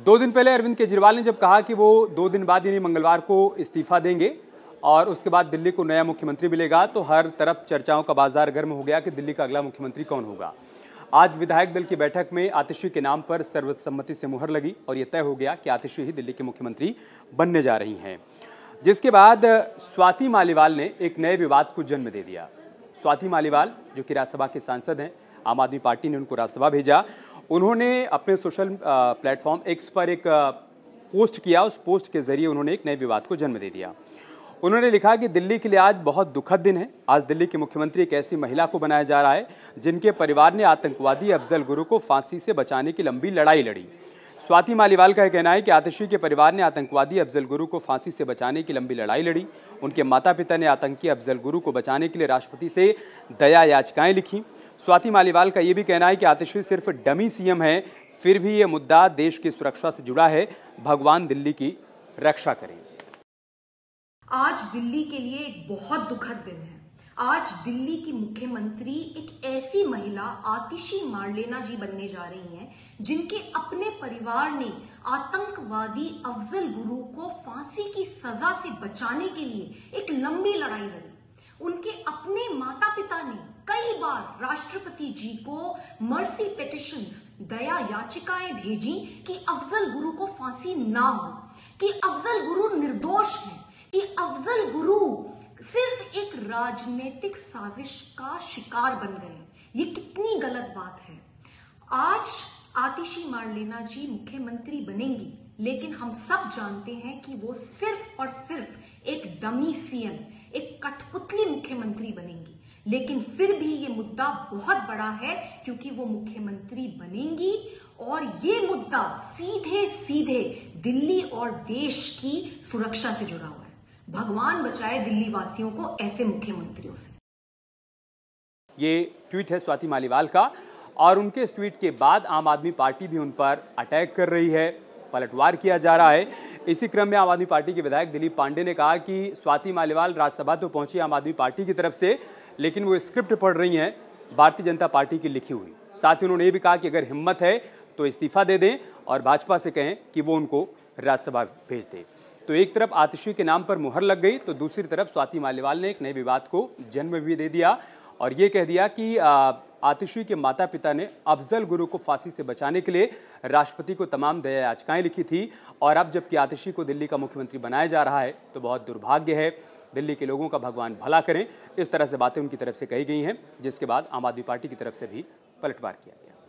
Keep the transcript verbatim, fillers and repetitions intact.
दो दिन पहले अरविंद केजरीवाल ने जब कहा कि वो दो दिन बाद यानी मंगलवार को इस्तीफा देंगे और उसके बाद दिल्ली को नया मुख्यमंत्री मिलेगा, तो हर तरफ चर्चाओं का बाजार गर्म हो गया कि दिल्ली का अगला मुख्यमंत्री कौन होगा। आज विधायक दल की बैठक में आतिशी के नाम पर सर्वसम्मति से मुहर लगी और ये तय हो गया कि आतिशी ही दिल्ली के मुख्यमंत्री बनने जा रही हैं। जिसके बाद स्वाति मालीवाल ने एक नए विवाद को जन्म दे दिया। स्वाति मालीवाल जो कि राज्यसभा के सांसद हैं, आम आदमी पार्टी ने उनको राज्यसभा भेजा। उन्होंने अपने सोशल प्लेटफॉर्म एक्स पर एक पोस्ट किया। उस पोस्ट के जरिए उन्होंने एक नए विवाद को जन्म दे दिया। उन्होंने लिखा कि दिल्ली के लिए आज बहुत दुखद दिन है। आज दिल्ली की मुख्यमंत्री एक ऐसी महिला को बनाया जा रहा है जिनके परिवार ने आतंकवादी अफजल गुरु को फांसी से बचाने की लंबी लड़ाई लड़ी। स्वाति मालीवाल का कहना है कि आतिशी के परिवार ने आतंकवादी अफजल गुरु को फांसी से बचाने की लंबी लड़ाई लड़ी। उनके माता पिता ने आतंकी अफजल गुरु को बचाने के लिए राष्ट्रपति से दया याचिकाएं लिखी। स्वाति मालीवाल का यह भी कहना है कि आतिशी सिर्फ डमी सीएम है, फिर भी ये मुद्दा देश की सुरक्षा से जुड़ा है। भगवान दिल्ली की रक्षा करें। आज दिल्ली के लिए एक बहुत दुखद दिन है। आज दिल्ली की मुख्यमंत्री एक ऐसी महिला आतिशी मारलेना जी बनने जा रही हैं जिनके अपने परिवार ने आतंकवादी अफजल गुरु को फांसी की सजा से बचाने के लिए एक लंबी लड़ाई लड़ी। उनके अपने माता पिता ने कई बार राष्ट्रपति जी को मर्सी पिटिशंस, दया याचिकाएं भेजी कि अफजल गुरु को फांसी ना हो, कि अफजल गुरु निर्दोष हैं, कि अफजल गुरु सिर्फ एक राजनीतिक साजिश का शिकार बन गए। ये कितनी गलत बात है। आज आतिशी मारलेना जी मुख्यमंत्री बनेंगी, लेकिन हम सब जानते हैं कि वो सिर्फ और सिर्फ एक डमी सीएम, एक कठपुतली मुख्यमंत्री बनेंगी। लेकिन फिर भी ये मुद्दा बहुत बड़ा है क्योंकि वो मुख्यमंत्री बनेंगी और ये मुद्दा सीधे सीधे दिल्ली और देश की सुरक्षा से जुड़ा हुआ है। भगवान बचाए दिल्ली वासियों को ऐसे मुख्यमंत्रियों से। ये ट्वीट है स्वाति मालीवाल का और उनके इस ट्वीट के बाद आम आदमी पार्टी भी उन पर अटैक कर रही है, पलटवार किया जा रहा है। इसी क्रम में आम आदमी पार्टी के विधायक दिलीप पांडे ने कहा कि स्वाति मालीवाल राज्यसभा तो पहुंची आम आदमी पार्टी की तरफ से, लेकिन वो स्क्रिप्ट पढ़ रही हैं भारतीय जनता पार्टी की लिखी हुई। साथ ही उन्होंने ये भी कहा कि अगर हिम्मत है तो इस्तीफा दे दें और भाजपा से कहें कि वो उनको राज्यसभा भेज दे। तो एक तरफ आतिशी के नाम पर मुहर लग गई, तो दूसरी तरफ स्वाति मालीवाल ने एक नए विवाद को जन्म भी दे दिया और ये कह दिया कि आतिशी के माता पिता ने अफजल गुरु को फांसी से बचाने के लिए राष्ट्रपति को तमाम दया याचिकाएं लिखी थी और अब जबकि आतिशी को दिल्ली का मुख्यमंत्री बनाया जा रहा है तो बहुत दुर्भाग्य है। दिल्ली के लोगों का भगवान भला करें। इस तरह से बातें उनकी तरफ से कही गई हैं, जिसके बाद आम आदमी पार्टी की तरफ से भी पलटवार किया गया।